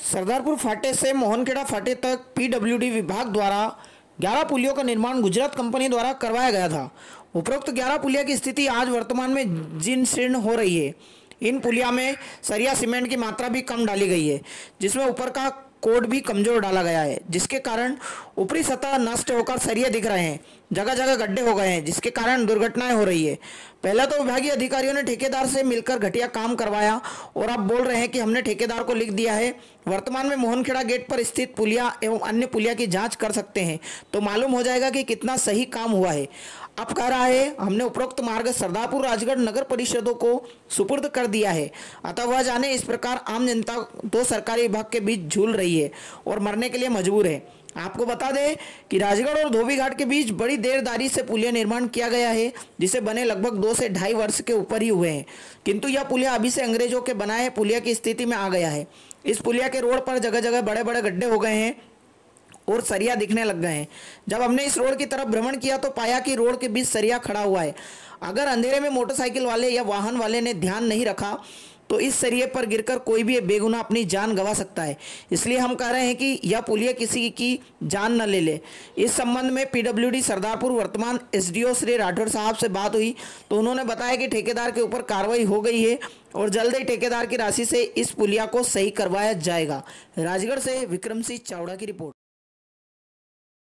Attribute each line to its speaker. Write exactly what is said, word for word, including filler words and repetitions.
Speaker 1: सरदारपुर फाटे से मोहनखेड़ा फाटे तक पीडब्ल्यूडी विभाग द्वारा ग्यारह पुलियों का निर्माण गुजरात कंपनी द्वारा करवाया गया था। उपरोक्त ग्यारह पुलिया की स्थिति आज वर्तमान में जीर्ण शीर्ण हो रही है। इन पुलिया में सरिया सीमेंट की मात्रा भी कम डाली गई है, जिसमें ऊपर का कोड भी कमजोर डाला गया है, जिसके कारण ऊपरी सतह नष्ट होकर सरिये दिख रहे हैं। जगह जगह गड्ढे हो गए हैं, जिसके कारण दुर्घटनाएं हो रही है। पहले तो विभागीय अधिकारियों ने ठेकेदार से मिलकर घटिया काम करवाया और अब बोल रहे हैं कि हमने ठेकेदार को लिख दिया है। वर्तमान में मोहनखेड़ा गेट पर स्थित पुलिया एवं अन्य पुलिया की जांच कर सकते हैं, तो मालूम हो जाएगा कि कितना सही काम हुआ है। अब कह रहा है हमने उपरोक्त मार्ग सरदारपुर राजगढ़ नगर परिषदों को सुपुर्द कर दिया है, अतः वह जाने इस प्रकार आम जनता दो सरकारी विभाग के बीच झूल रही है और मरने के लिए मजबूर है। आपको बता दें कि राजगढ़ और धोबी घाट के बीच बड़ी देरदारी से पुलिया निर्माण किया गया है, जिसे बने लगभग दो से ढाई वर्ष के ऊपर ही हुए हैं, किंतु यह पुलिया अभी से अंग्रेजों के बनाए पुलिया की स्थिति में आ गया है। इस पुलिया के रोड पर जगह जगह बड़े बड़े गड्ढे हो गए हैं और सरिया दिखने लग गए हैं। जब हमने इस रोड की तरफ भ्रमण किया तो पाया कि रोड के बीच सरिया खड़ा हुआ है। अगर अंधेरे में मोटरसाइकिल वाले या वाहन वाले ने ध्यान नहीं रखा तो इस सरिये पर गिरकर कोई भी बेगुनाह अपनी जान गंवा सकता है। इसलिए हम कह रहे हैं कि यह पुलिया किसी की जान न ले ले। इस संबंध में पीडब्ल्यूडी सरदारपुर वर्तमान एसडीओ श्री राठौर साहब से बात हुई तो उन्होंने बताया कि ठेकेदार के ऊपर कार्रवाई हो गई है और जल्द ही ठेकेदार की राशि से इस पुलिया को सही करवाया जाएगा। राजगढ़ से विक्रम सिंह चावड़ा की रिपोर्ट।